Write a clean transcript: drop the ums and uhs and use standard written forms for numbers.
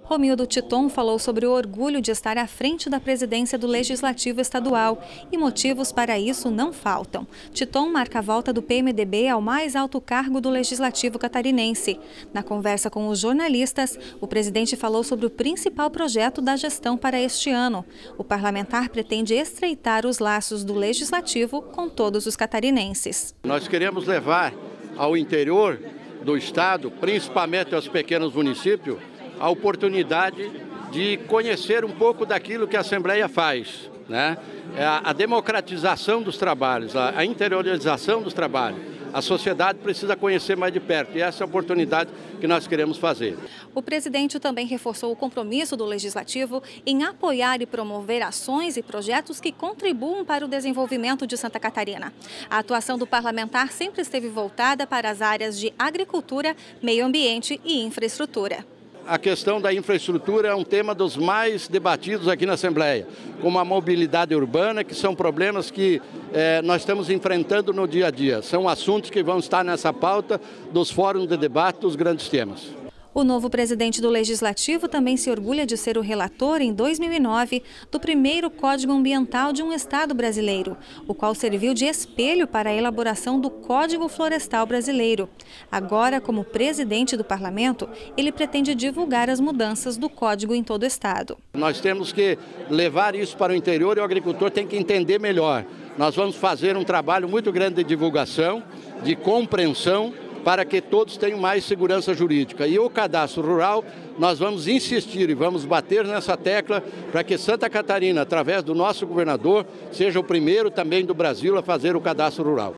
Romildo Titon falou sobre o orgulho de estar à frente da presidência do Legislativo Estadual e motivos para isso não faltam. Titon marca a volta do PMDB ao mais alto cargo do Legislativo catarinense. Na conversa com os jornalistas, o presidente falou sobre o principal projeto da gestão para este ano. O parlamentar pretende estreitar os laços do Legislativo com todos os catarinenses. Nós queremos levar ao interior do estado, principalmente aos pequenos municípios, a oportunidade de conhecer um pouco daquilo que a Assembleia faz, né? A democratização dos trabalhos, a interiorização dos trabalhos. A sociedade precisa conhecer mais de perto e essa é a oportunidade que nós queremos fazer. O presidente também reforçou o compromisso do Legislativo em apoiar e promover ações e projetos que contribuam para o desenvolvimento de Santa Catarina. A atuação do parlamentar sempre esteve voltada para as áreas de agricultura, meio ambiente e infraestrutura. A questão da infraestrutura é um tema dos mais debatidos aqui na Assembleia, como a mobilidade urbana, que são problemas que nós estamos enfrentando no dia a dia. São assuntos que vão estar nessa pauta dos fóruns de debate dos grandes temas. O novo presidente do Legislativo também se orgulha de ser o relator, em 2009, do primeiro Código Ambiental de um estado brasileiro, o qual serviu de espelho para a elaboração do Código Florestal Brasileiro. Agora, como presidente do parlamento, ele pretende divulgar as mudanças do código em todo o estado. Nós temos que levar isso para o interior e o agricultor tem que entender melhor. Nós vamos fazer um trabalho muito grande de divulgação, de compreensão, para que todos tenham mais segurança jurídica. E o cadastro rural, nós vamos insistir e vamos bater nessa tecla para que Santa Catarina, através do nosso governador, seja o primeiro também do Brasil a fazer o cadastro rural.